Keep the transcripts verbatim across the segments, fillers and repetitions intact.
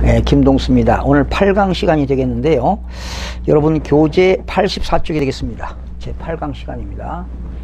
네, 김동수입니다. 오늘 팔 강 시간이 되겠는데요. 여러분 교재 팔십사 쪽이 되겠습니다. 제 팔 강 시간입니다.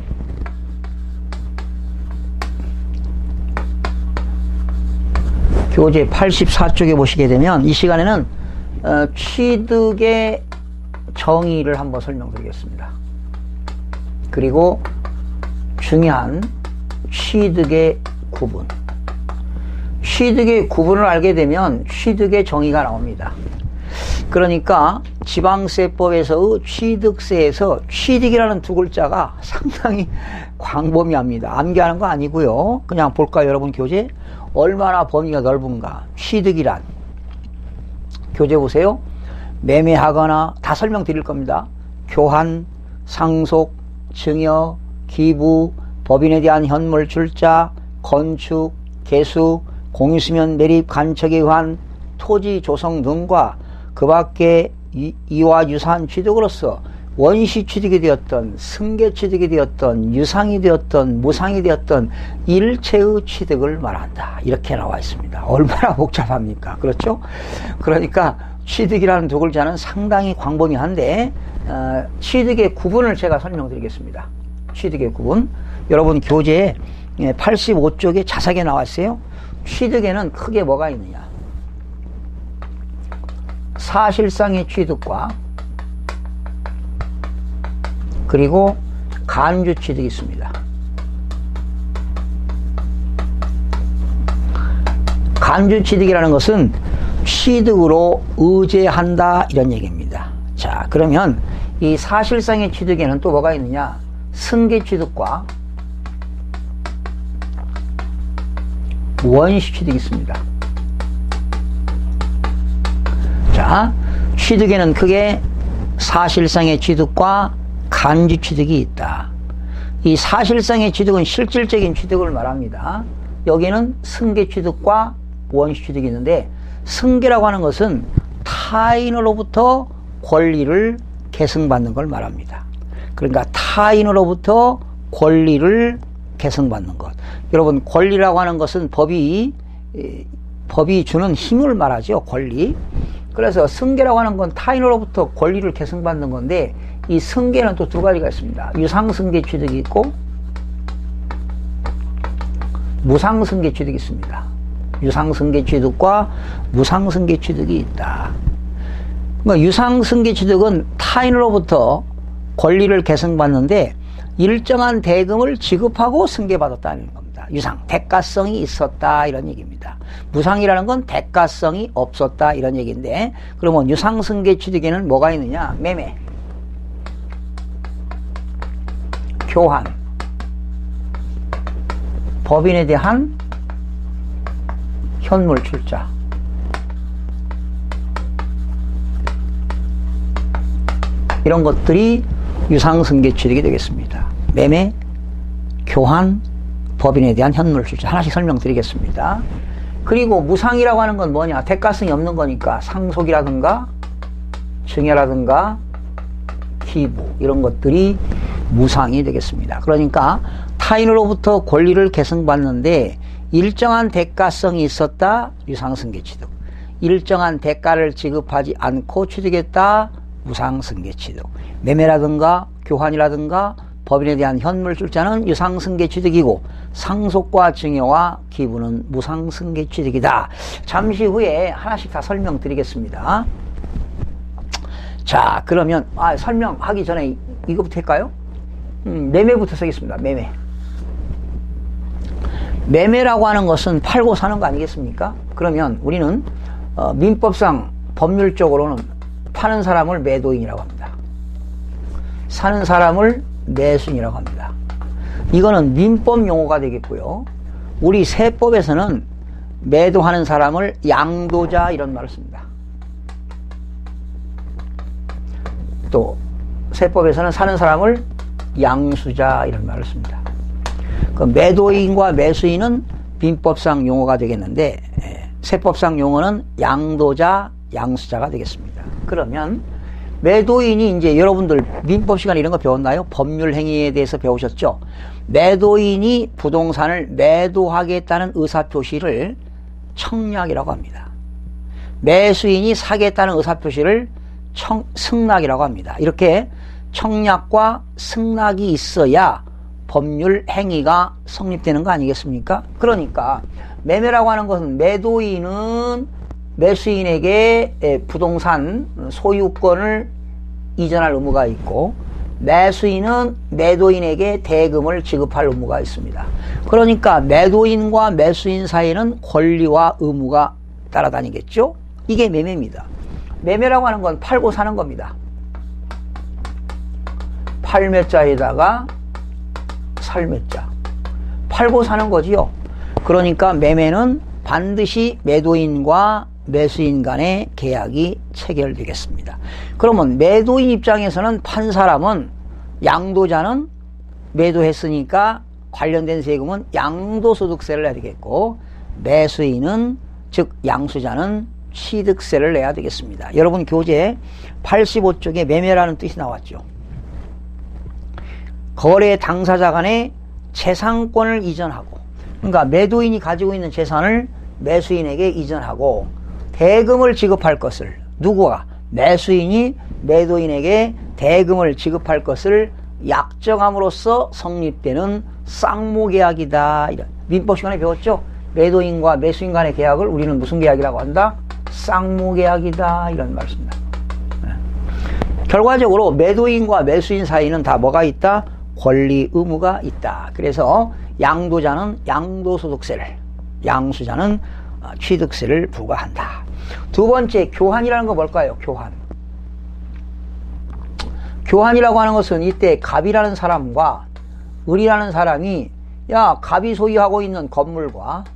교재 팔십사 쪽에 보시게 되면 이 시간에는 어, 취득의 정의를 한번 설명드리겠습니다. 그리고 중요한 취득의 구분. 취득의 구분을 알게 되면 취득의 정의가 나옵니다. 그러니까 지방세법에서의 취득세에서 취득이라는 두 글자가 상당히 광범위합니다. 암기하는 거 아니고요. 그냥 볼까요, 여러분 교재? 얼마나 범위가 넓은가. 취득이란 교재 보세요. 매매하거나 다 설명드릴 겁니다. 교환, 상속, 증여, 기부, 법인에 대한 현물 출자, 건축, 개수, 공유수면 매립, 간척에 의한 토지 조성 등과 그 밖에 이와 유사한 취득으로서 원시 취득이 되었던, 승계 취득이 되었던, 유상이 되었던, 무상이 되었던 일체의 취득을 말한다. 이렇게 나와 있습니다. 얼마나 복잡합니까? 그렇죠? 그러니까 취득이라는 두 글자는 상당히 광범위한데 어, 취득의 구분을 제가 설명드리겠습니다. 취득의 구분. 여러분 교재에 팔십오 쪽에 자세하게 나와 있어요. 취득에는 크게 뭐가 있느냐. 사실상의 취득과 그리고 간주 취득이 있습니다. 간주 취득이라는 것은 취득으로 의제한다 이런 얘기입니다. 자, 그러면 이 사실상의 취득에는 또 뭐가 있느냐. 승계 취득과 원시 취득이 있습니다. 자, 취득에는 크게 사실상의 취득과 간주 취득이 있다. 이 사실상의 취득은 실질적인 취득을 말합니다. 여기는 승계 취득과 원시 취득이 있는데, 승계라고 하는 것은 타인으로부터 권리를 계승받는 걸 말합니다. 그러니까 타인으로부터 권리를 계승받는 것. 여러분 권리라고 하는 것은 법이 법이 주는 힘을 말하죠. 권리. 그래서 승계라고 하는 건 타인으로부터 권리를 계승받는 건데, 이 승계는 또 두 가지가 있습니다. 유상승계 취득이 있고 무상승계 취득이 있습니다. 유상승계 취득과 무상승계 취득이 있다. 그러니까 유상승계 취득은 타인으로부터 권리를 계승받는데 일정한 대금을 지급하고 승계받았다는 겁니다. 유상, 대가성이 있었다 이런 얘기입니다. 무상이라는 건 대가성이 없었다 이런 얘기인데, 그러면 유상승계 취득에는 뭐가 있느냐. 매매, 교환, 법인에 대한 현물 출자, 이런 것들이 유상승계 취득이 되겠습니다. 매매, 교환, 법인에 대한 현물 출자 하나씩 설명드리겠습니다. 그리고 무상이라고 하는 건 뭐냐. 대가성이 없는 거니까 상속이라든가 증여라든가 기부 이런 것들이 무상이 되겠습니다. 그러니까 타인으로부터 권리를 계승받는데 일정한 대가성이 있었다. 유상승계 취득. 일정한 대가를 지급하지 않고 취득했다. 무상승계 취득. 매매라든가 교환이라든가 법인에 대한 현물 출자는 유상승계 취득이고, 상속과 증여와 기부는 무상승계 취득이다. 잠시 후에 하나씩 다 설명드리겠습니다. 자, 그러면 아, 설명하기 전에 이거부터 할까요? 음, 매매부터 쓰겠습니다. 매매. 매매라고 하는 것은 팔고 사는 거 아니겠습니까? 그러면 우리는 어, 민법상 법률적으로는 파는 사람을 매도인이라고 합니다. 사는 사람을 매수인이라고 합니다. 이거는 민법 용어가 되겠고요. 우리 세법에서는 매도하는 사람을 양도자 이런 말을 씁니다. 또 세법에서는 사는 사람을 양수자 이런 말을 씁니다. 그 매도인과 매수인은 민법상 용어가 되겠는데, 세법상 용어는 양도자, 양수자가 되겠습니다. 그러면 매도인이 이제 여러분들 민법 시간에 이런 거 배웠나요? 법률 행위에 대해서 배우셨죠? 매도인이 부동산을 매도하겠다는 의사표시를 청약이라고 합니다. 매수인이 사겠다는 의사표시를 청, 승낙이라고 합니다. 이렇게 청약과 승낙이 있어야 법률 행위가 성립되는 거 아니겠습니까? 그러니까 매매라고 하는 것은 매도인은 매수인에게 부동산 소유권을 이전할 의무가 있고 매수인은 매도인에게 대금을 지급할 의무가 있습니다. 그러니까 매도인과 매수인 사이에는 권리와 의무가 따라다니겠죠? 이게 매매입니다. 매매라고 하는 건 팔고 사는 겁니다. 팔매자에다가 살매자. 팔고 사는 거지요. 그러니까 매매는 반드시 매도인과 매수인 간의 계약이 체결되겠습니다. 그러면 매도인 입장에서는 판 사람은 양도자는 매도했으니까 관련된 세금은 양도소득세를 내야 되겠고 매수인은 즉 양수자는 취득세를 내야 되겠습니다. 여러분 교재 팔십오 쪽에 매매라는 뜻이 나왔죠. 거래 당사자 간의 재산권을 이전하고 그러니까 매도인이 가지고 있는 재산을 매수인에게 이전하고 대금을 지급할 것을 누구가? 매수인이 매도인에게 대금을 지급할 것을 약정함으로써 성립되는 쌍모계약이다. 이런 민법 시간에 배웠죠? 매도인과 매수인 간의 계약을 우리는 무슨 계약이라고 한다? 쌍모계약이다. 이런 말씀입니다. 네. 결과적으로 매도인과 매수인 사이는 다 뭐가 있다? 권리 의무가 있다. 그래서 양도자는 양도소득세를, 양수자는 취득세를 부과한다. 두 번째 교환이라는 거 뭘까요? 교환. 교환이라고 하는 것은 이때 갑이라는 사람과 을이라는 사람이 야 갑이 소유하고 있는 건물과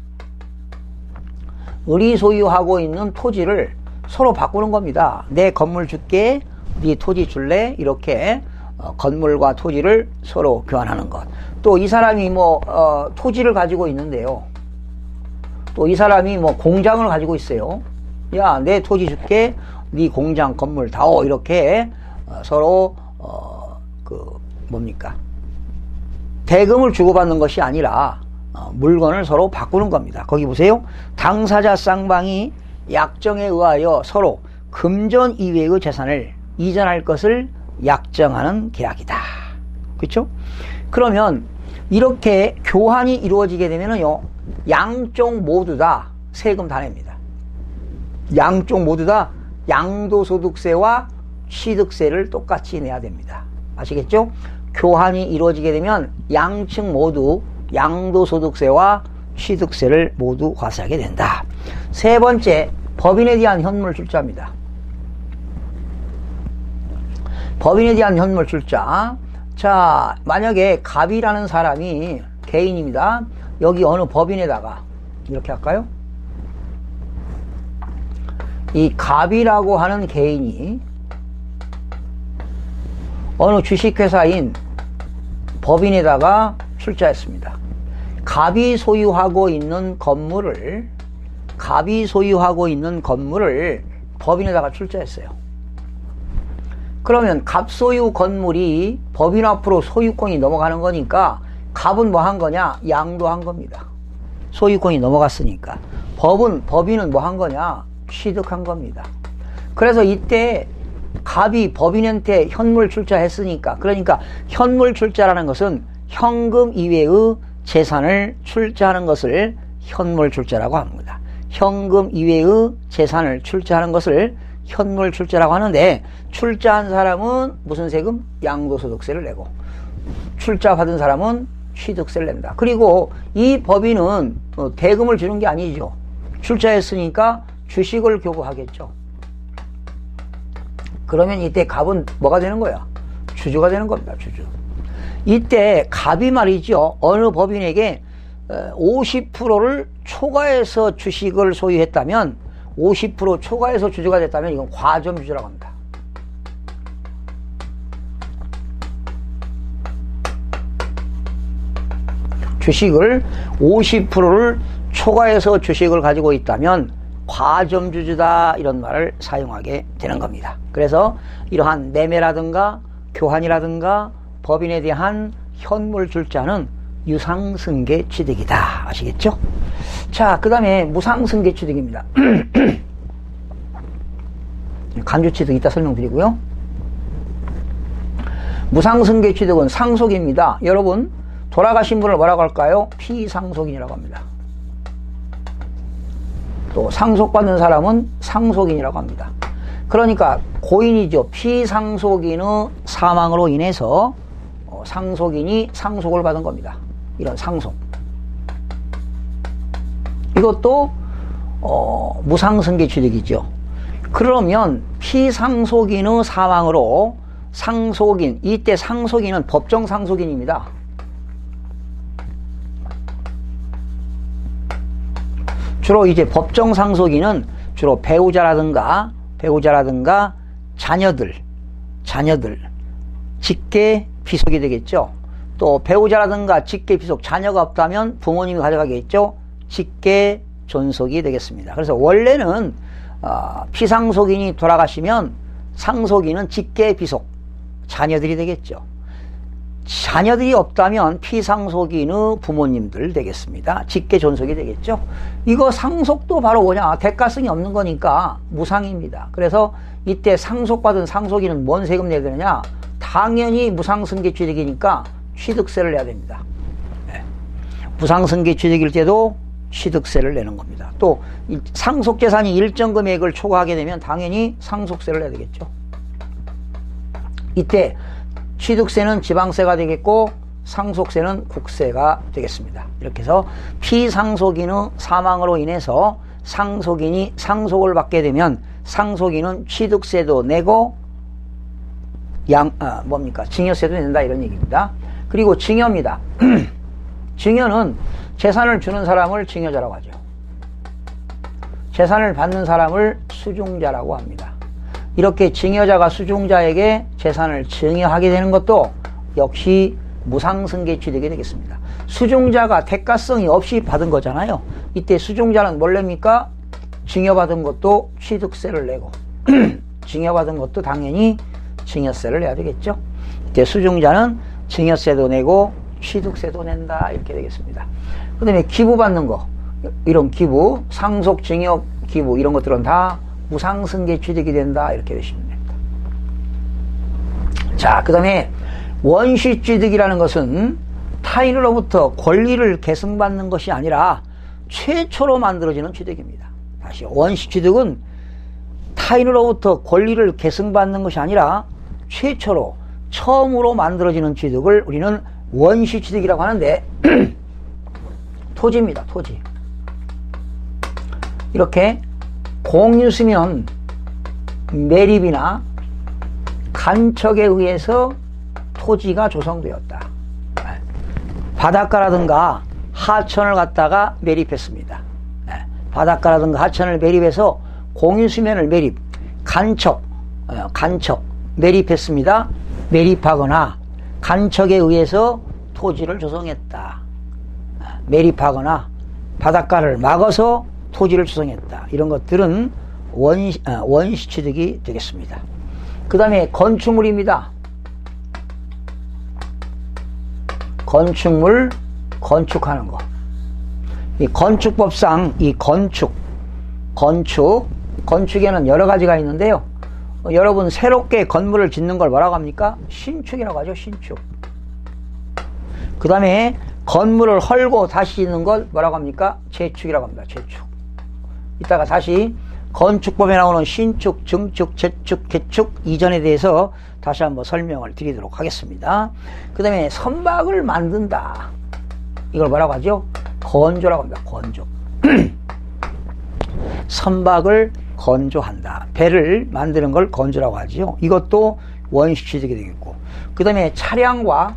을이 소유하고 있는 토지를 서로 바꾸는 겁니다. 내 건물 줄게, 네 토지 줄래? 이렇게 어, 건물과 토지를 서로 교환하는 것. 또 이 사람이 뭐 어, 토지를 가지고 있는데요. 또 이 사람이 뭐 공장을 가지고 있어요. 야, 내 토지 줄게, 네 공장 건물 다오. 이렇게 어, 서로 어, 그 뭡니까? 대금을 주고받는 것이 아니라 어, 물건을 서로 바꾸는 겁니다. 거기 보세요. 당사자 쌍방이 약정에 의하여 서로 금전 이외의 재산을 이전할 것을 약정하는 계약이다. 그렇죠? 그러면 이렇게 교환이 이루어지게 되면은요, 양쪽 모두 다 세금 다 냅니다. 양쪽 모두 다 양도소득세와 취득세를 똑같이 내야 됩니다. 아시겠죠? 교환이 이루어지게 되면 양측 모두 양도소득세와 취득세를 모두 과세하게 된다. 세 번째, 법인에 대한 현물 출자입니다. 법인에 대한 현물 출자. 자, 만약에 갑이라는 사람이 개인입니다. 여기 어느 법인에다가 이렇게 할까요? 이 갑이라고 하는 개인이 어느 주식회사인 법인에다가 출자했습니다. 갑이 소유하고 있는 건물을 갑이 소유하고 있는 건물을 법인에다가 출자했어요. 그러면 갑 소유 건물이 법인 앞으로 소유권이 넘어가는 거니까 갑은 뭐 한 거냐? 양도한 겁니다. 소유권이 넘어갔으니까. 법은, 법인은 뭐 한 거냐? 취득한 겁니다. 그래서 이때 갑이 법인한테 현물 출자했으니까, 그러니까 현물 출자라는 것은 현금 이외의 재산을 출자하는 것을 현물 출자라고 합니다. 현금 이외의 재산을 출자하는 것을 현물 출자라고 하는데, 출자한 사람은 무슨 세금? 양도소득세를 내고, 출자 받은 사람은 취득세를 냅니다. 그리고 이 법인은 대금을 주는 게 아니죠. 출자했으니까 주식을 교부하겠죠. 그러면 이때 갑은 뭐가 되는 거야? 주주가 되는 겁니다. 주주. 이때 갑이 말이죠, 어느 법인에게 오십 퍼센트를 초과해서 주식을 소유했다면, 오십 퍼센트 초과해서 주주가 됐다면 이건 과점주주라고 합니다. 주식을 오십 퍼센트를 초과해서 주식을 가지고 있다면 과점주주다, 이런 말을 사용하게 되는 겁니다. 그래서 이러한 매매라든가 교환이라든가 법인에 대한 현물 출자는 유상승계 취득이다. 아시겠죠? 자, 그 다음에 무상승계 취득입니다. 간주취득 이따 설명드리고요. 무상승계 취득은 상속입니다. 여러분, 돌아가신 분을 뭐라고 할까요? 피상속인이라고 합니다. 또 상속받는 사람은 상속인이라고 합니다. 그러니까 고인이죠. 피상속인의 사망으로 인해서 상속인이 상속을 받은 겁니다. 이런 상속. 이것도 어, 무상승계 취득이죠. 그러면 피상속인의 사망으로 상속인, 이때 상속인은 법정 상속인입니다. 주로 이제 법정 상속인은 주로 배우자라든가 배우자라든가 자녀들, 자녀들, 직계 비속이 되겠죠. 또 배우자라든가 직계 비속, 자녀가 없다면 부모님이 가져가겠죠. 직계 존속이 되겠습니다. 그래서 원래는 어, 피상속인이 돌아가시면 상속인은 직계 비속, 자녀들이 되겠죠. 자녀들이 없다면 피상속인의 부모님들 되겠습니다. 직계 존속이 되겠죠. 이거 상속도 바로 뭐냐, 대가성이 없는 거니까 무상입니다. 그래서 이때 상속받은 상속인은 뭔 세금 내야 되느냐, 당연히 무상승계 취득이니까 취득세를 내야 됩니다. 네. 무상승계 취득일 때도 취득세를 내는 겁니다. 또 상속재산이 일정 금액을 초과하게 되면 당연히 상속세를 내야 되겠죠. 이때 취득세는 지방세가 되겠고 상속세는 국세가 되겠습니다. 이렇게 해서 피상속인의 사망으로 인해서 상속인이 상속을 받게 되면 상속인은 취득세도 내고 양, 아, 뭡니까? 증여세도 낸다, 이런 얘기입니다. 그리고 증여입니다. 증여는 재산을 주는 사람을 증여자라고 하죠. 재산을 받는 사람을 수중자라고 합니다. 이렇게 증여자가 수중자에게 재산을 증여하게 되는 것도 역시 무상승계 취득이 되겠습니다. 수중자가 대가성이 없이 받은 거잖아요. 이때 수중자는 뭘입니까? 증여받은 것도 취득세를 내고 증여받은 것도 당연히 증여세를 내야 되겠죠. 이때 수중자는 증여세도 내고 취득세도 낸다, 이렇게 되겠습니다. 그 다음에 기부받는 거, 이런 기부, 상속, 증여, 기부, 이런 것들은 다 무상승계 취득이 된다, 이렇게 되시면 됩니다. 자, 그 다음에 원시취득이라는 것은 타인으로부터 권리를 계승받는 것이 아니라 최초로 만들어지는 취득입니다. 다시, 원시취득은 타인으로부터 권리를 계승받는 것이 아니라 최초로, 처음으로 만들어지는 취득을 우리는 원시취득이라고 하는데 토지입니다. 토지. 이렇게 공유수면 매립이나 간척에 의해서 토지가 조성되었다. 바닷가라든가 하천을 갖다가 매립했습니다. 바닷가라든가 하천을 매립해서 공유수면을 매립, 간척, 간척, 매립했습니다. 매립하거나 간척에 의해서 토지를 조성했다. 매립하거나 바닷가를 막아서 토지를 조성했다. 이런 것들은 원시, 아, 원시취득이 되겠습니다. 그 다음에 건축물입니다. 건축물, 건축하는 거. 이 건축법상 이 건축, 건축, 건축에는 여러 가지가 있는데요. 어, 여러분 새롭게 건물을 짓는 걸 뭐라고 합니까? 신축이라고 하죠. 신축. 그 다음에 건물을 헐고 다시 짓는 걸 뭐라고 합니까? 재축이라고 합니다. 재축. 이따가 다시 건축법에 나오는 신축, 증축, 재축, 개축 이전에 대해서 다시 한번 설명을 드리도록 하겠습니다. 그 다음에 선박을 만든다. 이걸 뭐라고 하죠? 건조라고 합니다. 건조. 선박을 건조한다. 배를 만드는 걸 건조라고 하죠. 이것도 원시취득이 되겠고, 그 다음에 차량과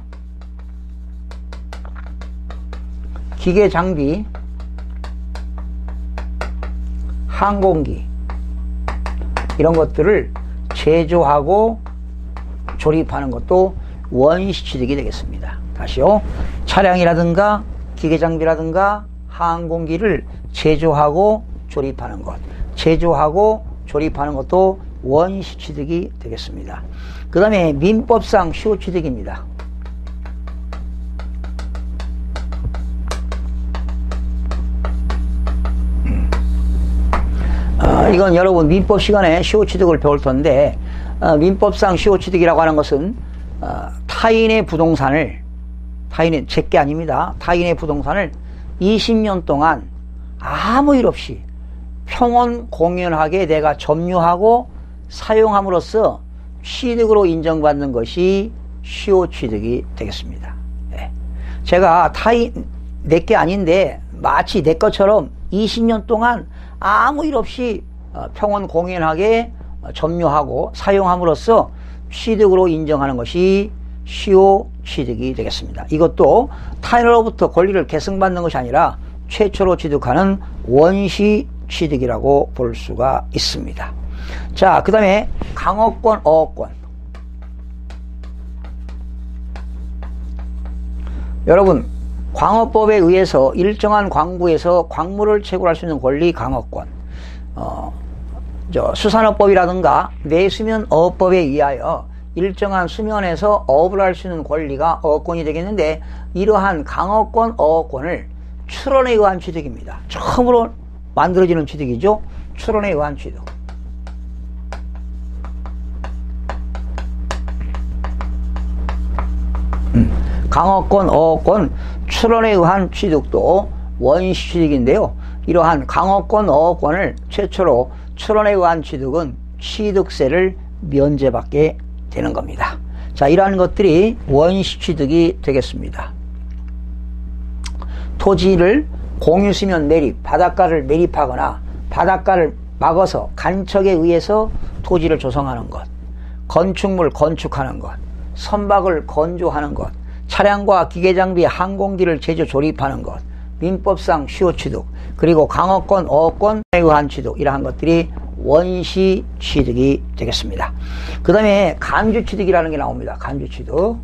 기계 장비, 항공기, 이런 것들을 제조하고 조립하는 것도 원시취득이 되겠습니다. 다시요. 차량이라든가 기계 장비라든가 항공기를 제조하고 조립하는 것, 제조하고 조립하는 것도 원시취득이 되겠습니다. 그 다음에 민법상 시효취득입니다. 이건 여러분 민법 시간에 시효취득을 배울 텐데, 어, 민법상 시효취득이라고 하는 것은 어, 타인의 부동산을, 타인의 제게 아닙니다. 타인의 부동산을 이십 년 동안 아무 일 없이 평온 공연하게 내가 점유하고 사용함으로써 취득으로 인정받는 것이 시효취득이 되겠습니다. 네. 제가 타인 내게 아닌데 마치 내 것처럼 이십 년 동안 아무 일 없이 평온 공연하게 점유하고 사용함으로써 취득으로 인정하는 것이 시효취득이 되겠습니다. 이것도 타인으로부터 권리를 계승받는 것이 아니라 최초로 취득하는 원시취득이라고 볼 수가 있습니다. 자, 그 다음에 강어권, 어어권. 여러분, 광어법에 의해서 일정한 광구에서 광물을 채굴할 수 있는 권리 강어권. 어, 저 수산어법이라든가 내수면 어업법에 의하여 일정한 수면에서 어업을 할 수 있는 권리가 어업권이 되겠는데, 이러한 강어권, 어업권을 출원에 의한 취득입니다. 처음으로 만들어지는 취득이죠. 출원에 의한 취득. 음, 강어권, 어업권, 출원에 의한 취득도 원시취득인데요. 이러한 강어권, 어업권을 최초로 출원에 의한 취득은 취득세를 면제받게 되는 겁니다. 자, 이러한 것들이 원시취득이 되겠습니다. 토지를 공유수면 매립, 바닷가를 매립하거나 바닷가를 막아서 간척에 의해서 토지를 조성하는 것, 건축물 건축하는 것, 선박을 건조하는 것, 차량과 기계장비 항공기를 제조 조립하는 것, 민법상 시효취득, 그리고 강어권, 어업권에 의한 취득, 이러한 것들이 원시취득이 되겠습니다. 그 다음에 간주취득이라는 게 나옵니다. 간주취득.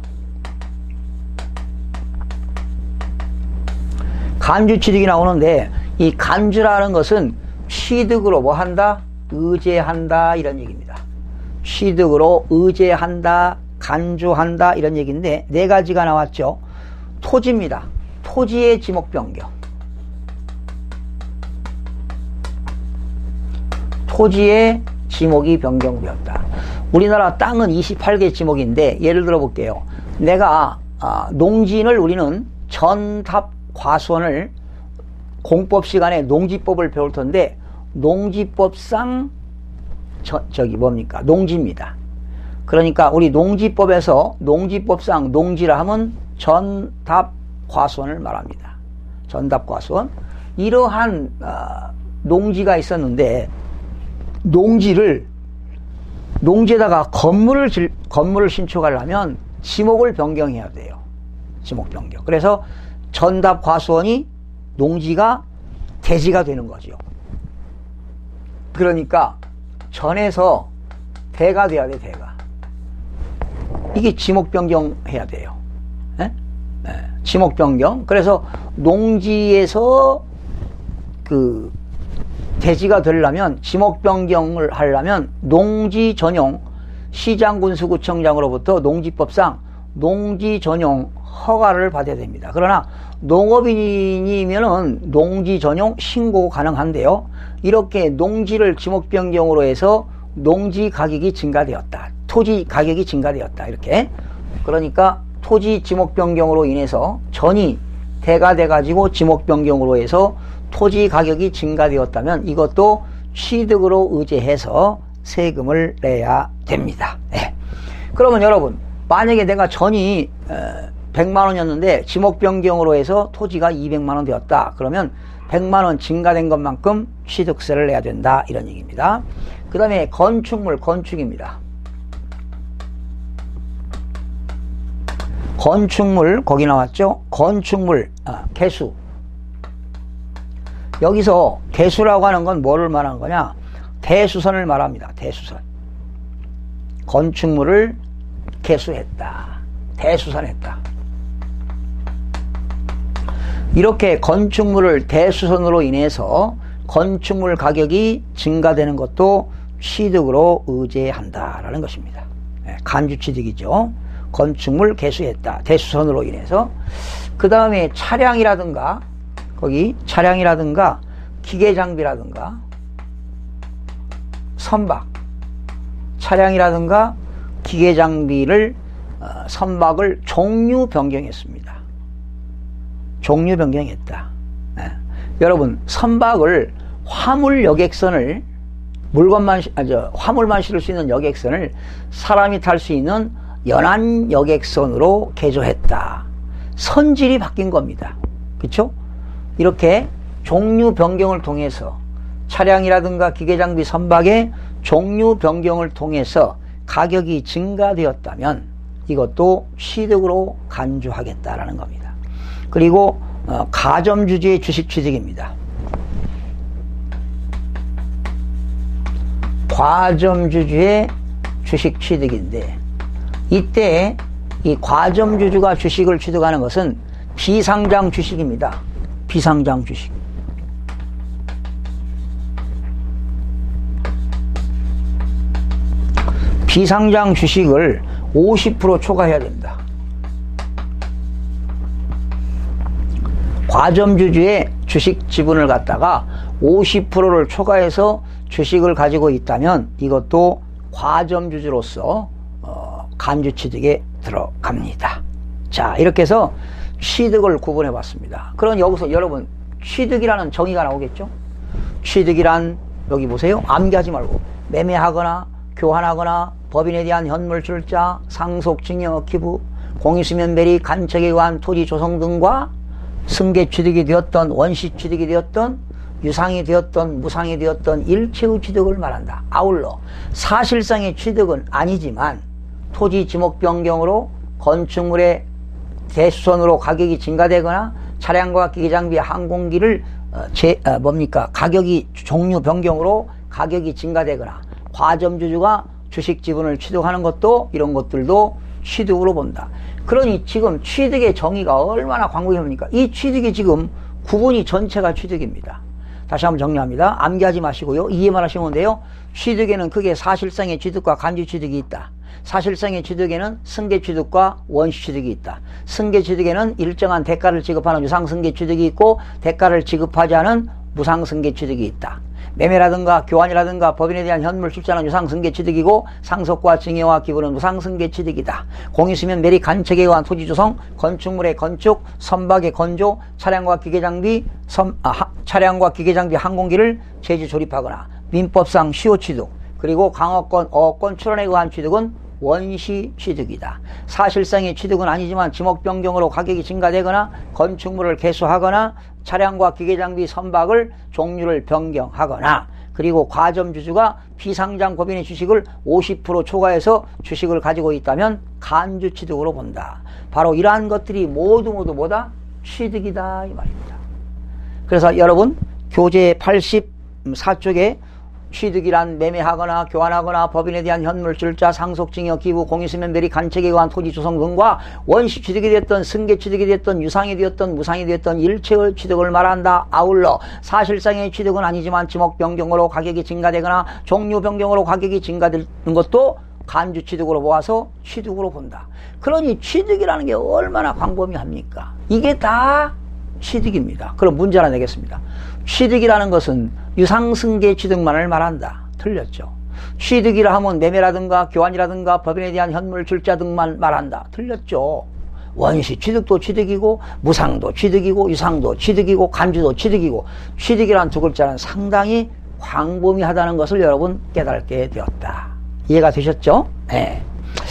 간주취득이 나오는데, 이 간주라는 것은 취득으로 뭐 한다? 의제한다, 이런 얘기입니다. 취득으로 의제한다, 간주한다, 이런 얘기인데, 네 가지가 나왔죠. 토지입니다. 토지의 지목 변경. 토지의 지목이 변경되었다. 우리나라 땅은 이십팔 개 지목인데, 예를 들어 볼게요. 내가 아, 농지인을 우리는 전답과수원을 공법 시간에 농지법을 배울 텐데, 농지법상 저, 저기 뭡니까? 농지입니다. 그러니까 우리 농지법에서 농지법상 농지라 하면 전답과수원을 말합니다. 전답과수원. 이러한 어, 농지가 있었는데, 농지를, 농지에다가 건물을, 질, 건물을 신축하려면 지목을 변경해야 돼요. 지목 변경. 그래서 전답과수원이 농지가 대지가 되는 거죠. 그러니까 전에서 대가 돼야 돼, 대가. 이게 지목 변경해야 돼요. 네? 네. 지목 변경. 그래서 농지에서 그 대지가 되려면, 지목 변경을 하려면 농지 전용 시장군수구청장으로부터 농지법상 농지 전용 허가를 받아야 됩니다. 그러나 농업인이면은 농지 전용 신고 가능한데요. 이렇게 농지를 지목 변경으로 해서 농지 가격이 증가되었다. 토지 가격이 증가되었다. 이렇게. 그러니까 토지 지목 변경으로 인해서 전이 대가 돼가지고 지목 변경으로 해서 토지 가격이 증가되었다면 이것도 취득으로 의제해서 세금을 내야 됩니다. 네. 그러면 여러분, 만약에 내가 전이 백만 원이었는데 지목 변경으로 해서 토지가 이백만 원 되었다. 그러면 백만 원 증가된 것만큼 취득세를 내야 된다. 이런 얘기입니다. 그 다음에 건축물, 건축입니다. 건축물, 거기 나왔죠? 건축물, 아, 개수. 여기서 개수라고 하는 건 뭐를 말하는 거냐? 대수선을 말합니다. 대수선. 건축물을 개수했다. 대수선했다. 이렇게 건축물을 대수선으로 인해서 건축물 가격이 증가되는 것도 취득으로 의제한다라는 것입니다. 간주취득이죠. 건축물 개수했다. 대수선으로 인해서. 그 다음에 차량이라든가, 거기 차량이라든가 기계장비라든가 선박, 차량이라든가 기계 장비를 어, 선박을 종류 변경했습니다. 종류 변경했다. 네. 여러분, 선박을 화물 여객선을 물건만 아, 저, 화물만 실을 수 있는 여객선을 사람이 탈 수 있는 연안 여객선으로 개조했다. 선질이 바뀐 겁니다. 그렇죠? 이렇게 종류 변경을 통해서 차량이라든가 기계장비 선박의 종류 변경을 통해서 가격이 증가되었다면 이것도 취득으로 간주하겠다라는 겁니다. 그리고 어, 가점주주의 주식 취득입니다. 과점주주의 주식 취득인데, 이때 이 과점주주가 주식을 취득하는 것은 비상장 주식입니다. 비상장 주식. 비상장 주식을 오십 퍼센트 초과해야 됩니다. 과점주주의 주식 지분을 갖다가 오십 퍼센트를 초과해서 주식을 가지고 있다면 이것도 과점주주로서 어, 간주취득에 들어갑니다. 자, 이렇게 해서 취득을 구분해 봤습니다. 그럼 여기서 여러분 취득이라는 정의가 나오겠죠? 취득이란 여기 보세요. 암기하지 말고 매매하거나 교환하거나 법인에 대한 현물 출자, 상속, 증여, 기부, 공유수면 매리, 간척에 의한 토지 조성 등과 승계 취득이 되었던 원시 취득이 되었던 유상이 되었던 무상이 되었던 일체의 취득을 말한다. 아울러 사실상의 취득은 아니지만 토지 지목 변경으로 건축물의 대수선으로 가격이 증가되거나 차량과 기계장비 항공기를 어, 제, 어, 뭡니까 가격이 종류 변경으로 가격이 증가되거나 과점주주가 주식 지분을 취득하는 것도 이런 것들도 취득으로 본다. 그러니 지금 취득의 정의가 얼마나 광범위합니까? 이 취득이 지금 구분이 전체가 취득입니다. 다시 한번 정리합니다. 암기하지 마시고요. 이해만 하시면 돼요. 취득에는 크게 사실상의 취득과 간주 취득이 있다. 사실상의 취득에는 승계 취득과 원시 취득이 있다. 승계 취득에는 일정한 대가를 지급하는 유상 승계 취득이 있고 대가를 지급하지 않은 무상 승계 취득이 있다. 매매라든가 교환이라든가 법인에 대한 현물 출자는 유상 승계 취득이고 상속과 증여와 기부는 무상 승계 취득이다. 공유수면 매리 간척에 의한 토지 조성, 건축물의 건축, 선박의 건조, 차량과 기계장비, 선, 아, 하, 차량과 기계장비 항공기를 제주 조립하거나 민법상 시효 취득, 그리고 강어권, 어권 출원에 의한 취득은 원시 취득이다. 사실상의 취득은 아니지만 지목 변경으로 가격이 증가되거나 건축물을 개수하거나 차량과 기계장비 선박을 종류를 변경하거나 그리고 과점주주가 비상장 법인의 주식을 오십 퍼센트 초과해서 주식을 가지고 있다면 간주 취득으로 본다. 바로 이러한 것들이 모두 모두 뭐다? 취득이다 이 말입니다. 그래서 여러분 교재 팔십사 쪽에 취득이란 매매하거나 교환하거나 법인에 대한 현물 출자, 상속, 증여, 기부, 공유수면 매리, 간척에 의한 토지 조성 등과 원시 취득이 되었던 승계 취득이 되었던 유상이 되었던 무상이 되었던 일체의 취득을 말한다. 아울러 사실상의 취득은 아니지만 지목 변경으로 가격이 증가되거나 종류 변경으로 가격이 증가되는 것도 간주 취득으로 모아서 취득으로 본다. 그러니 취득이라는 게 얼마나 광범위합니까? 이게 다 취득입니다. 그럼 문제 하나 내겠습니다. 취득이라는 것은 유상승계 취득만을 말한다. 틀렸죠. 취득이라 하면 매매라든가 교환이라든가 법인에 대한 현물 출자 등만 말한다. 틀렸죠. 원시 취득도 취득이고 무상도 취득이고 유상도 취득이고 간주도 취득이고 취득이란 두 글자는 상당히 광범위하다는 것을 여러분 깨닫게 되었다. 이해가 되셨죠? 네.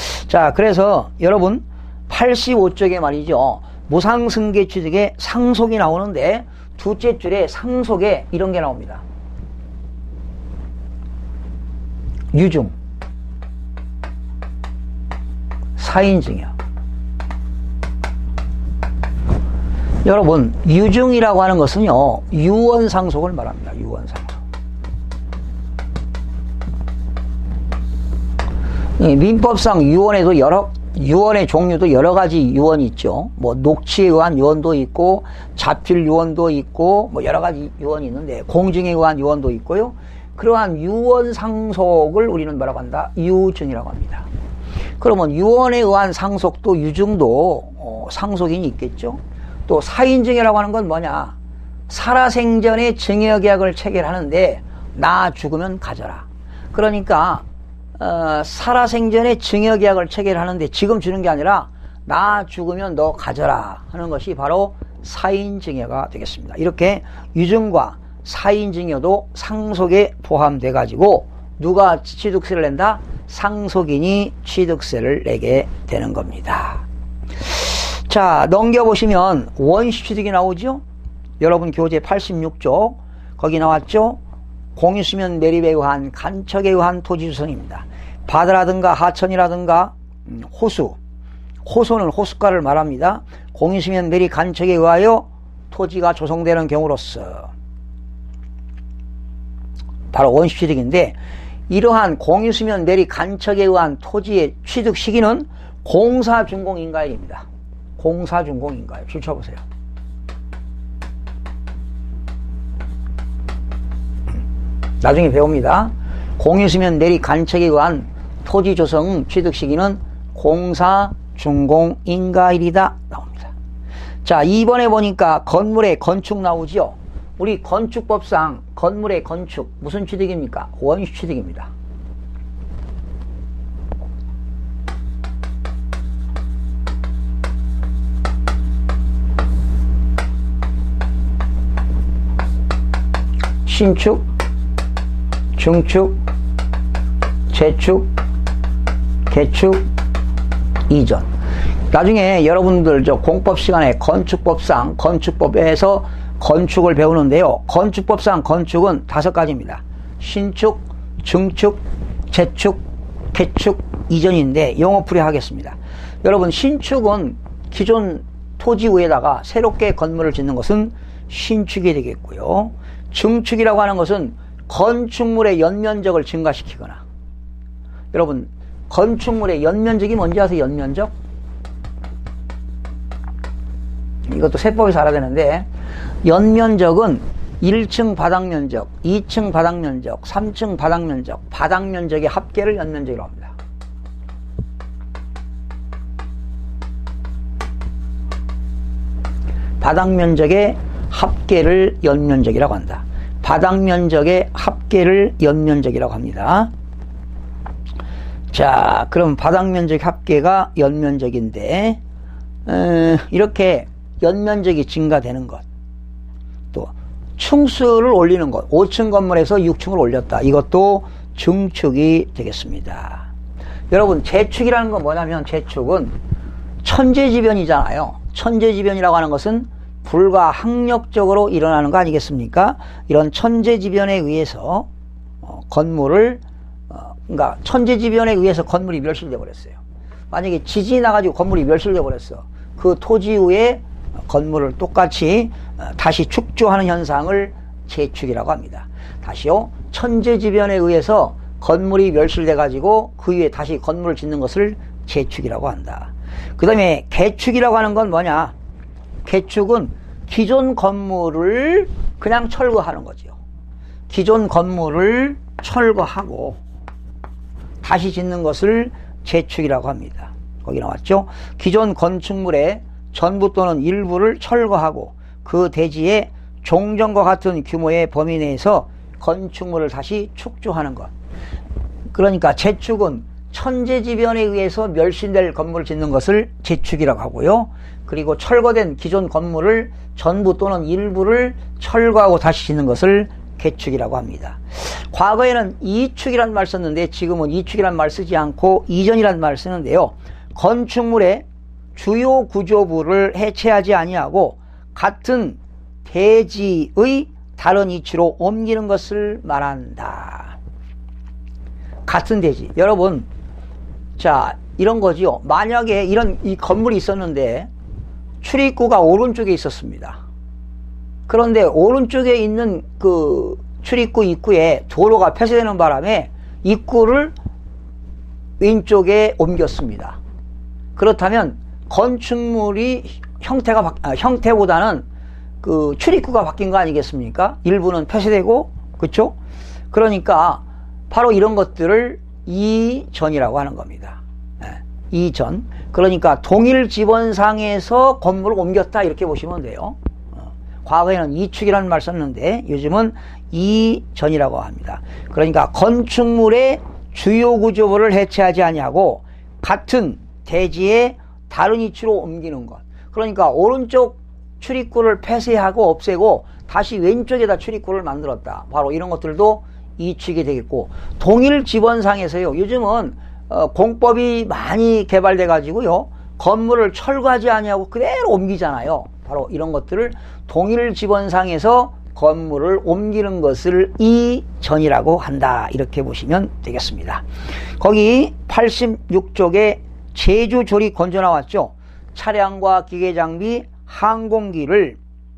자, 그래서 여러분 팔십오 쪽에 말이죠. 무상승계 취득에 상속이 나오는데 둘째 줄에 상속에 이런 게 나옵니다. 유증, 사인증여. 여러분 유증이라고 하는 것은요 유언상속을 말합니다. 유언상속. 민법상 유언에도 여러 유언의 종류도 여러 가지 유언이 있죠. 뭐 녹취에 의한 유언도 있고 자필 유언도 있고 뭐 여러 가지 유언이 있는데 공증에 의한 유언도 있고요. 그러한 유언 상속을 우리는 뭐라고 한다? 유증이라고 합니다. 그러면 유언에 의한 상속도 유증도 어, 상속인이 있겠죠. 또 사인증여라고 하는 건 뭐냐? 살아생전에 증여계약을 체결하는데 나 죽으면 가져라. 그러니까 어, 살아생전에 증여계약을 체결하는데 지금 주는 게 아니라 나 죽으면 너 가져라 하는 것이 바로 사인증여가 되겠습니다. 이렇게 유증과 사인증여도 상속에 포함돼 가지고 누가 취득세를 낸다? 상속인이 취득세를 내게 되는 겁니다. 자, 넘겨보시면 원시취득이 나오죠? 여러분 교재 팔십육 쪽 거기 나왔죠? 공유수면 매립에 의한 간척에 의한 토지주성입니다. 바다라든가 하천이라든가 호수, 호수는 호숫가를 말합니다. 공유수면 매립 간척에 의하여 토지가 조성되는 경우로서 바로 원시취득인데, 이러한 공유수면 매립 간척에 의한 토지의 취득 시기는 공사준공인가일입니다. 공사준공인가일. 줄 쳐보세요. 나중에 배웁니다. 공유수면 매립 간척에 의한 토지 조성 취득 시기는 공사준공인가일이다 나옵니다. 자, 이번에 보니까 건물의 건축 나오죠. 우리 건축법상 건물의 건축 무슨 취득입니까? 원시취득입니다. 신축, 증축, 재축, 개축, 이전. 나중에 여러분들 저 공법 시간에 건축법상 건축법에서 건축을 배우는데요. 건축법상 건축은 다섯 가지입니다. 신축, 증축, 재축, 개축, 이전인데 용어풀이 하겠습니다. 여러분, 신축은 기존 토지 위에다가 새롭게 건물을 짓는 것은 신축이 되겠고요. 증축이라고 하는 것은 건축물의 연면적을 증가시키거나. 여러분, 건축물의 연면적이 뭔지 아세요? 연면적? 이것도 세법에서 알아야 되는데, 연면적은 일 층 바닥면적, 이 층 바닥면적, 삼 층 바닥면적, 바닥면적의 합계를 연면적이라고 합니다. 바닥면적의 합계를 연면적이라고 한다. 바닥면적의 합계를 연면적이라고 합니다. 자, 그럼 바닥면적 합계가 연면적인데, 어, 이렇게 연면적이 증가되는 것, 또 층수를 올리는 것, 오 층 건물에서 육 층을 올렸다. 이것도 증축이 되겠습니다. 여러분, 재축이라는 건 뭐냐면, 재축은 천재지변이잖아요. 천재지변이라고 하는 것은 불가항력적으로 일어나는 거 아니겠습니까? 이런 천재지변에 의해서 어, 건물을 어, 그러니까 천재지변에 의해서 건물이 멸실돼 버렸어요. 만약에 지진이 나가지고 건물이 멸실돼 버렸어. 그 토지 위에 건물을 똑같이 어, 다시 축조하는 현상을 재축이라고 합니다. 다시요, 천재지변에 의해서 건물이 멸실돼 가지고 그 위에 다시 건물을 짓는 것을 재축이라고 한다. 그 다음에 개축이라고 하는 건 뭐냐? 개축은 기존 건물을 그냥 철거하는 거죠. 기존 건물을 철거하고 다시 짓는 것을 재축이라고 합니다. 거기 나왔죠? 기존 건축물의 전부 또는 일부를 철거하고 그 대지에 종전과 같은 규모의 범위 내에서 건축물을 다시 축조하는 것. 그러니까 재축은 천재지변에 의해서 멸실될 건물을 짓는 것을 재축이라고 하고요. 그리고 철거된 기존 건물을 전부 또는 일부를 철거하고 다시 짓는 것을 개축이라고 합니다. 과거에는 이축이라는 말 썼는데 지금은 이축이라는 말 쓰지 않고 이전이라는 말 쓰는데요. 건축물의 주요 구조부를 해체하지 아니하고 같은 대지의 다른 위치로 옮기는 것을 말한다. 같은 대지. 여러분, 자, 이런 거지요. 만약에 이런 이 건물이 있었는데 출입구가 오른쪽에 있었습니다. 그런데 오른쪽에 있는 그 출입구 입구에 도로가 폐쇄되는 바람에 입구를 왼쪽에 옮겼습니다. 그렇다면 건축물이 형태가 바, 아, 형태보다는 그 출입구가 바뀐 거 아니겠습니까? 일부는 폐쇄되고, 그렇죠? 그러니까 바로 이런 것들을 이전이라고 하는 겁니다. 네, 이전. 그러니까 동일 지번상에서 건물을 옮겼다 이렇게 보시면 돼요. 어, 과거에는 이축이라는 말 썼는데 요즘은 이전이라고 합니다. 그러니까 건축물의 주요 구조부를 해체하지 아니하고 같은 대지의 다른 위치로 옮기는 것. 그러니까 오른쪽 출입구를 폐쇄하고 없애고 다시 왼쪽에다 출입구를 만들었다. 바로 이런 것들도 이축이 되겠고, 동일 지번상에서요, 요즘은 어, 공법이 많이 개발돼 가지고요, 건물을 철거하지 아니하고 그대로 옮기잖아요. 바로 이런 것들을 동일 지번상에서 건물을 옮기는 것을 이전이라고 한다. 이렇게 보시면 되겠습니다. 거기 팔십육 쪽에 제주 조리 건조 나왔죠. 차량과 기계장비, 항공기를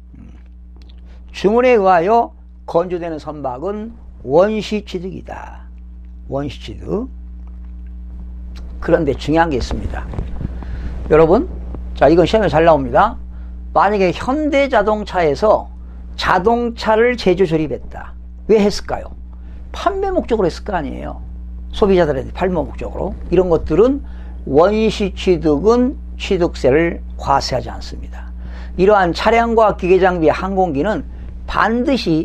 주문에 의하여 건조되는 선박은 원시취득이다. 원시취득. 그런데 중요한 게 있습니다. 여러분, 자, 이건 시험에 잘 나옵니다. 만약에 현대자동차에서 자동차를 제조 조립했다. 왜 했을까요? 판매 목적으로 했을 거 아니에요. 소비자들한테 판매 목적으로. 이런 것들은 원시취득은 취득세를 과세하지 않습니다. 이러한 차량과 기계장비, 항공기는 반드시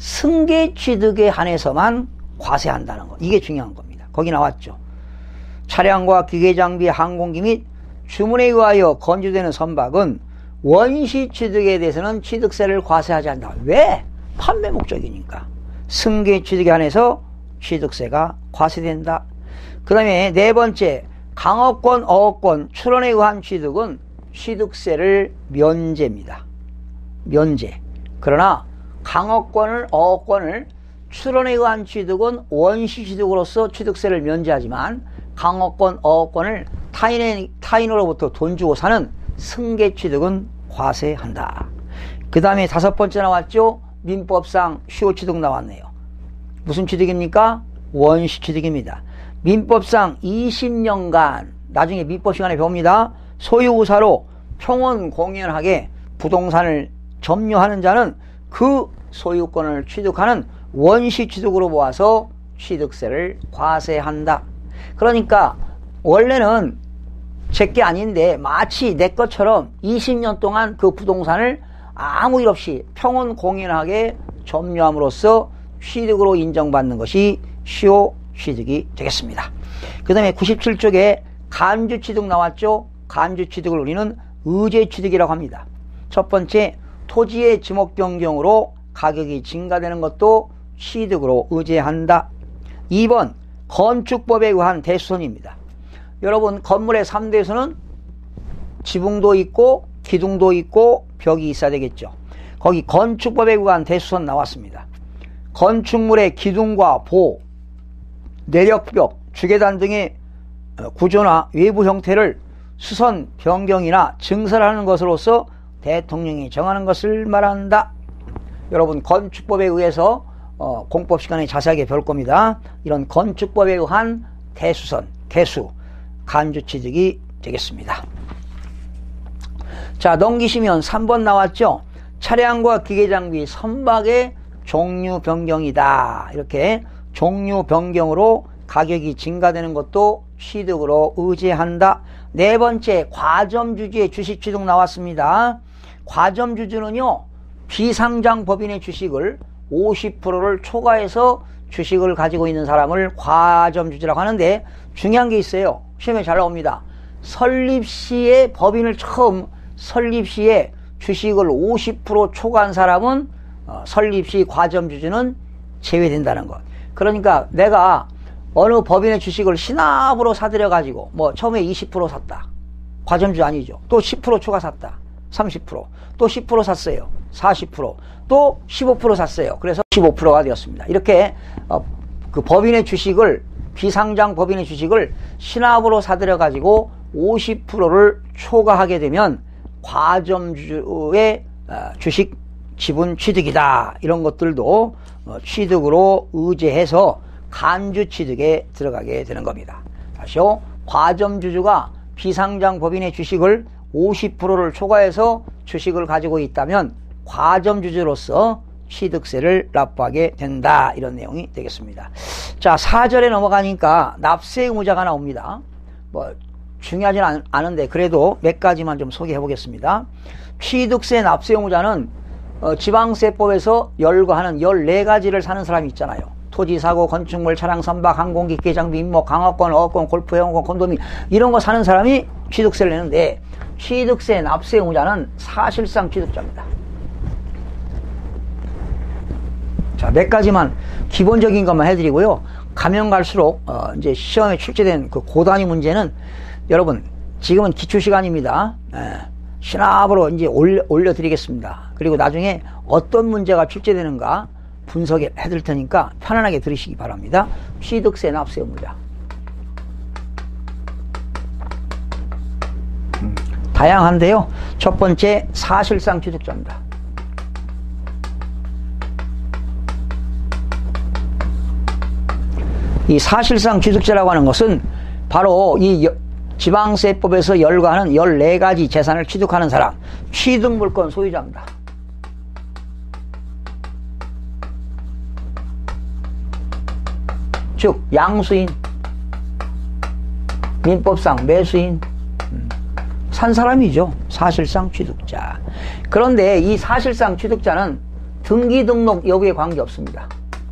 승계취득에 한해서만 과세한다는 것. 이게 중요한 겁니다. 거기 나왔죠. 차량과 기계장비, 항공기 및 주문에 의하여 건조되는 선박은 원시취득에 대해서는 취득세를 과세하지 않는다. 왜? 판매 목적이니까. 승계취득에 한해서 취득세가 과세된다. 그 다음에 네 번째, 강업권, 어업권, 출원에 의한 취득은 취득세를 면제입니다. 면제. 그러나 강업권을, 어업권을 출원에 의한 취득은 원시취득으로서 취득세를 면제하지만, 강업권, 어업권을 타인의, 타인으로부터 돈 주고 사는 승계취득은 과세한다. 그 다음에 다섯 번째 나왔죠. 민법상 시효취득 나왔네요. 무슨 취득입니까? 원시취득입니다. 민법상 이십 년간, 나중에 민법 시간에 배웁니다. 소유우사로 평원공연하게 부동산을 점유하는 자는 그 소유권을 취득하는 원시취득으로 모아서 취득세를 과세한다. 그러니까 원래는 제게 아닌데 마치 내 것처럼 이십 년 동안 그 부동산을 아무 일 없이 평온공연하게 점유함으로써 취득으로 인정받는 것이 시효취득이 되겠습니다. 그 다음에 구십칠 쪽에 간주취득 나왔죠. 간주취득을 우리는 의제취득이라고 합니다. 첫 번째, 토지의 지목 변경으로 가격이 증가되는 것도 취득으로 의제한다. 이 번, 건축법에 의한 대수선입니다. 여러분, 건물의 삼 대수는 지붕도 있고 기둥도 있고 벽이 있어야 되겠죠. 거기 건축법에 의한 대수선 나왔습니다. 건축물의 기둥과 보, 내력벽, 주계단 등의 구조나 외부 형태를 수선 변경이나 증설하는 것으로서 대통령이 정하는 것을 말한다. 여러분, 건축법에 의해서 어, 공법 시간에 자세하게 배울 겁니다. 이런 건축법에 의한 대수선, 개수, 간주취득이 되겠습니다. 자, 넘기시면 삼 번 나왔죠. 차량과 기계장비 선박의 종류 변경이다. 이렇게 종류 변경으로 가격이 증가되는 것도 취득으로 의제한다. 네 번째, 과점주주의 주식취득 나왔습니다. 과점주주는요, 비상장 법인의 주식을 오십 퍼센트를 초과해서 주식을 가지고 있는 사람을 과점주주라고 하는데, 중요한 게 있어요. 시험에 잘 나옵니다. 설립 시에 법인을 처음 설립 시에 주식을 오십 퍼센트 초과한 사람은 어, 설립 시 과점주주는 제외된다는 것. 그러니까 내가 어느 법인의 주식을 신압으로 사들여 가지고 뭐 처음에 이십 퍼센트 샀다. 과점주주 아니죠. 또 십 퍼센트 초과 샀다. 삼십 퍼센트. 또 십 퍼센트 샀어요. 사십 퍼센트. 또 십오 퍼센트 샀어요. 그래서 십오 퍼센트가 되었습니다. 이렇게 어, 그 법인의 주식을, 비상장 법인의 주식을 신압으로 사들여 가지고 오십 퍼센트를 초과하게 되면 과점주주의 어, 주식 지분 취득이다. 이런 것들도 어, 취득으로 의제해서 간주 취득에 들어가게 되는 겁니다. 다시요. 과점주주가 비상장 법인의 주식을 오십 퍼센트를 초과해서 주식을 가지고 있다면 과점주주로서 취득세를 납부하게 된다. 이런 내용이 되겠습니다. 자, 사 절에 넘어가니까 납세 의무자가 나옵니다. 뭐 중요하지는 않은데 그래도 몇 가지만 좀 소개해 보겠습니다. 취득세 납세 의무자는 어, 지방세법에서 열거하는 열네 가지를 사는 사람이 있잖아요. 토지, 사고, 건축물, 차량, 선박, 항공기, 기계장비, 임목, 강화권, 어권, 골프, 회원권, 콘도민 이런 거 사는 사람이 취득세를 내는데 취득세 납세 의무자는 사실상 취득자입니다. 자, 몇 가지만 기본적인 것만 해드리고요. 가면 갈수록 어, 이제 시험에 출제된 그 고단위 문제는 여러분 지금은 기초 시간입니다. 예, 시납으로 이제 올려, 올려드리겠습니다. 그리고 나중에 어떤 문제가 출제되는가 분석해 드릴 테니까 편안하게 들으시기 바랍니다. 취득세 납세 의무자. 음, 다양한데요. 첫 번째 사실상 취득자입니다. 이 사실상 취득자라고 하는 것은 바로 이 지방세법에서 열거하는 열네 가지 재산을 취득하는 사람, 취득물권 소유자입니다. 즉 양수인, 민법상 매수인, 산 사람이죠. 사실상 취득자. 그런데 이 사실상 취득자는 등기 등록 여부에 관계없습니다.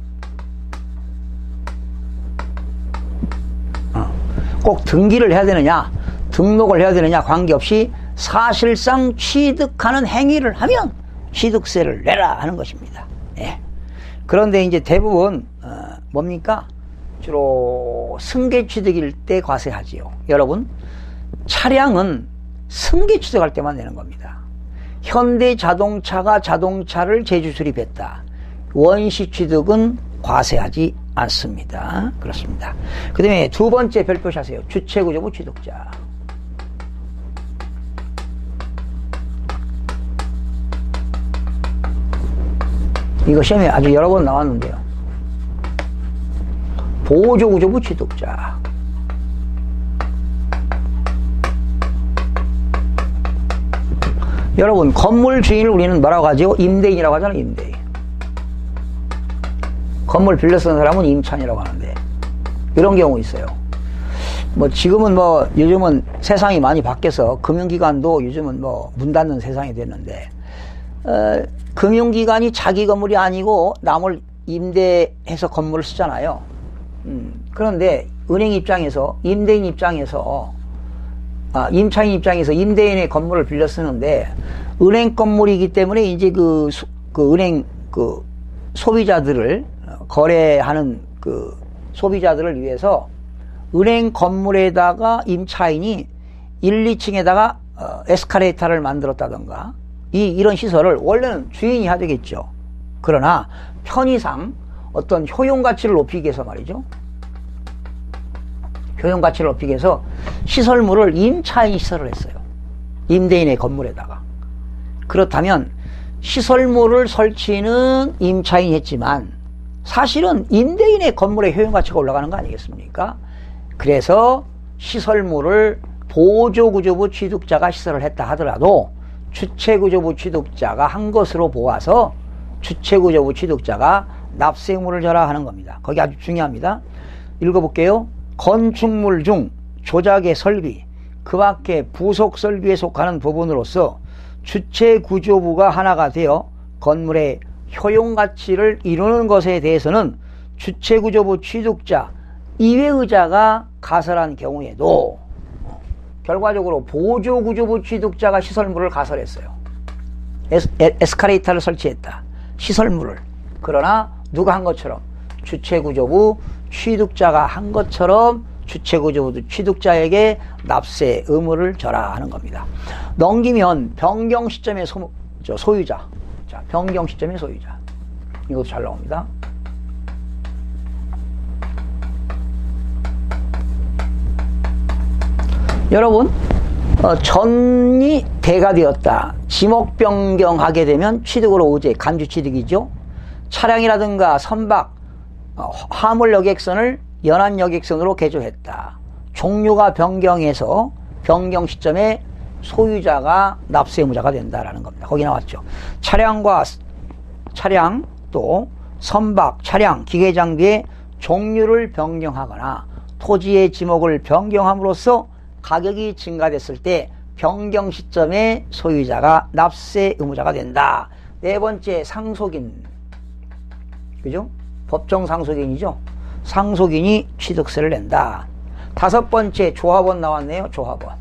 꼭 등기를 해야 되느냐 등록을 해야 되느냐 관계없이 사실상 취득하는 행위를 하면 취득세를 내라 하는 것입니다. 예. 그런데 이제 대부분 어, 뭡니까? 주로 승계 취득일 때 과세하지요. 여러분 차량은 승계 취득할 때만 내는 겁니다. 현대자동차가 자동차를 제주 수립했다. 원시 취득은 과세하지 않습니다. 그렇습니다. 그 다음에 두 번째 별표시하세요. 주체구조부 취득자. 이거 시험에 아주 여러 번 나왔는데요. 보조구조부 취득자. 여러분 건물 주인을 우리는 뭐라고 하죠? 임대인이라고 하잖아요. 임대인. 건물 빌려 쓰는 사람은 임차인이라고 하는데 이런 경우 있어요. 뭐 지금은 뭐 요즘은 세상이 많이 바뀌어서 금융기관도 요즘은 뭐 문 닫는 세상이 됐는데 어, 금융기관이 자기 건물이 아니고 남을 임대해서 건물을 쓰잖아요. 음, 그런데 은행 입장에서 임대인 입장에서 아, 임차인 입장에서 임대인의 건물을 빌려 쓰는데 은행 건물이기 때문에 이제 그, 그 은행 그 소비자들을 거래하는 그 소비자들을 위해서 은행 건물에다가 임차인이 일, 이 층에다가 어, 에스카레이터를 만들었다던가 이, 이런 시설을 원래는 주인이 해야 되겠죠. 그러나 편의상 어떤 효용가치를 높이기 위해서 말이죠. 효용가치를 높이기 위해서 시설물을 임차인이 시설을 했어요. 임대인의 건물에다가. 그렇다면 시설물을 설치는 임차인이 했지만 사실은 임대인의 건물의 효용가치가 올라가는 거 아니겠습니까? 그래서 시설물을 보조구조부 취득자가 시설을 했다 하더라도 주체구조부 취득자가 한 것으로 보아서 주체구조부 취득자가 납세 의무를 져라 하는 겁니다. 거기 아주 중요합니다. 읽어볼게요. 건축물 중 조작의 설비, 그 밖에 부속 설비에 속하는 부분으로서 주체구조부가 하나가 되어 건물의 효용가치를 이루는 것에 대해서는 주체구조부 취득자 이외의자가 가설한 경우에도 결과적으로 보조구조부 취득자가 시설물을 가설했어요. 에스, 에, 에스카레이터를 설치했다. 시설물을. 그러나 누가 한 것처럼 주체구조부 취득자가 한 것처럼 주체구조부 취득자에게 납세 의무를 져라 하는 겁니다. 넘기면 변경 시점의 소, 저, 소유자. 자, 변경 시점의 소유자. 이것도 잘 나옵니다. 여러분, 어, 전이 대가 되었다. 지목 변경하게 되면 취득으로 오제, 간주 취득이죠. 차량이라든가 선박, 어, 화물 여객선을 연안 여객선으로 개조했다. 종류가 변경해서 변경 시점에 소유자가 납세 의무자가 된다라는 겁니다. 거기 나왔죠. 차량과 차량 또 선박, 차량, 기계 장비의 종류를 변경하거나 토지의 지목을 변경함으로써 가격이 증가됐을 때 변경 시점에 소유자가 납세 의무자가 된다. 네 번째 상속인, 그죠? 법정 상속인이죠. 상속인이 취득세를 낸다. 다섯 번째 조합원 나왔네요. 조합원.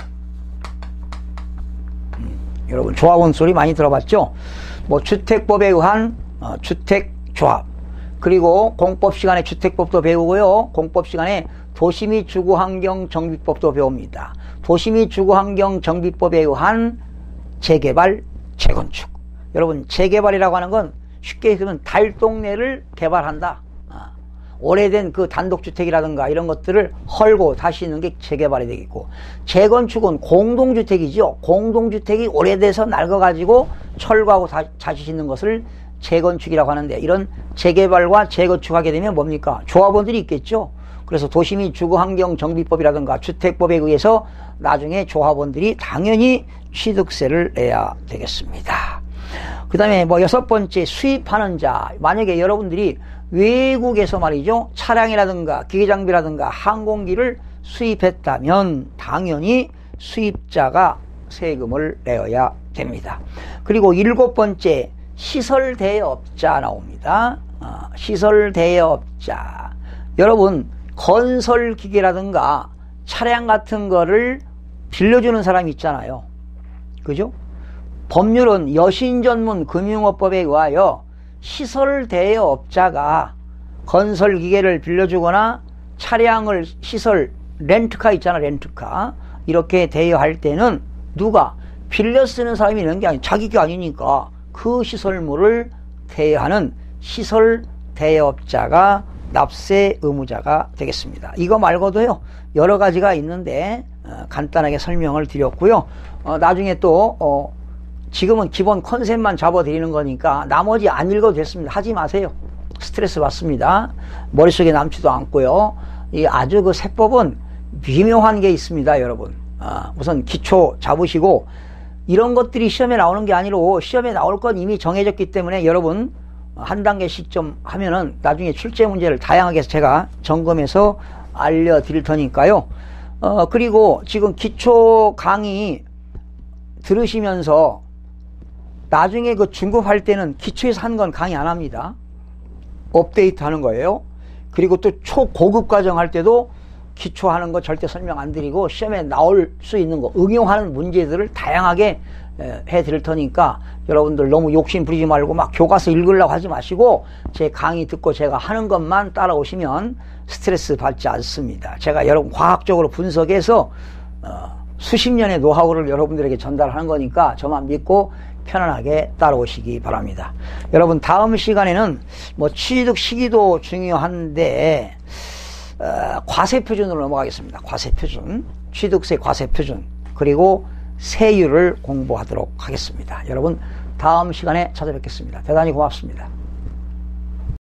음, 여러분 조합원 소리 많이 들어봤죠? 뭐 주택법에 의한 어, 주택조합, 그리고 공법 시간에 주택법도 배우고요. 공법 시간에 도시 및 주거환경 정비법도 배웁니다. 도시 및 주거환경 정비법에 의한 재개발, 재건축. 여러분 재개발이라고 하는 건 쉽게 얘기하면 달동네를 개발한다. 아, 오래된 그 단독주택이라든가 이런 것들을 헐고 다시 있는 게 재개발이 되겠고, 재건축은 공동주택이죠. 공동주택이 오래돼서 낡아가지고 철거하고 다, 다시 짓는 것을 재건축이라고 하는데, 이런 재개발과 재건축하게 되면 뭡니까? 조합원들이 있겠죠. 그래서 도시 및 주거환경 정비법이라든가 주택법에 의해서 나중에 조합원들이 당연히 취득세를 내야 되겠습니다. 그 다음에 뭐 여섯 번째 수입하는 자. 만약에 여러분들이 외국에서 말이죠, 차량이라든가 기계장비라든가 항공기를 수입했다면 당연히 수입자가 세금을 내어야 됩니다. 그리고 일곱 번째 시설대여업자 나옵니다. 어, 시설대여업자. 여러분 건설기계라든가 차량 같은 거를 빌려주는 사람이 있잖아요. 그죠? 법률은 여신전문 금융업법에 의하여 시설대여업자가 건설기계를 빌려주거나 차량을 시설, 렌트카 있잖아, 렌트카. 이렇게 대여할 때는 누가 빌려 쓰는 사람이 있는 게 아니, 자기가 아니니까 그 시설물을 대여하는 시설대여업자가 납세 의무자가 되겠습니다. 이거 말고도요 여러 가지가 있는데 어, 간단하게 설명을 드렸고요. 어, 나중에 또 어, 지금은 기본 컨셉만 잡아드리는 거니까 나머지 안 읽어도 됐습니다. 하지 마세요. 스트레스 받습니다. 머릿속에 남지도 않고요. 이 아주 그 세법은 미묘한 게 있습니다, 여러분. 어, 우선 기초 잡으시고, 이런 것들이 시험에 나오는 게 아니고 시험에 나올 건 이미 정해졌기 때문에 여러분 한 단계씩 좀 하면은 나중에 출제 문제를 다양하게 해서 제가 점검해서 알려드릴 테니까요. 어, 그리고 지금 기초 강의 들으시면서 나중에 그 중급할 때는 기초에서 한 건 강의 안 합니다. 업데이트 하는 거예요. 그리고 또 초고급 과정 할 때도 기초 하는 거 절대 설명 안 드리고 시험에 나올 수 있는 거, 응용하는 문제들을 다양하게 해 드릴 테니까 여러분들 너무 욕심 부리지 말고 막 교과서 읽으려고 하지 마시고 제 강의 듣고 제가 하는 것만 따라오시면 스트레스 받지 않습니다. 제가 여러분 과학적으로 분석해서 어, 수십 년의 노하우를 여러분들에게 전달하는 거니까 저만 믿고 편안하게 따라오시기 바랍니다. 여러분 다음 시간에는 뭐 취득 시기도 중요한데 어, 과세표준으로 넘어가겠습니다. 과세표준, 취득세 과세표준, 그리고 세율을 공부하도록 하겠습니다. 여러분 다음 시간에 찾아뵙겠습니다. 대단히 고맙습니다.